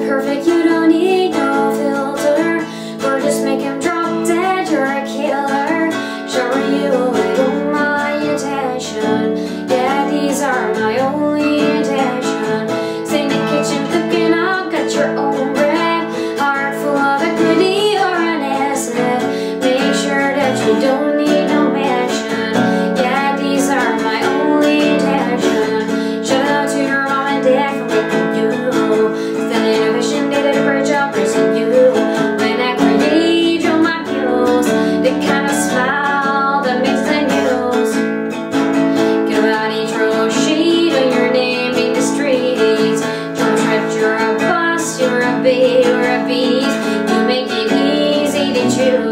perfect, you don't need no filter. Gorgeous, make him drop dead, you're a killer. Showering you away with my attention. Yeah, these are my only intention. Stay in the kitchen cooking up, got your own bread. Heart full of equity or an asset. Make sure that you don't need no mansion. Yeah, these are my only intention. Shout out to your mom and dad for making you. Standing ovation, they did a great job raising you. When I create on my muse, the kind of smile that makes the news. Get about each row sheet on your name in the streets. Don't trip, you're a boss, you're a bee, you're a beast. You make it easy to choose.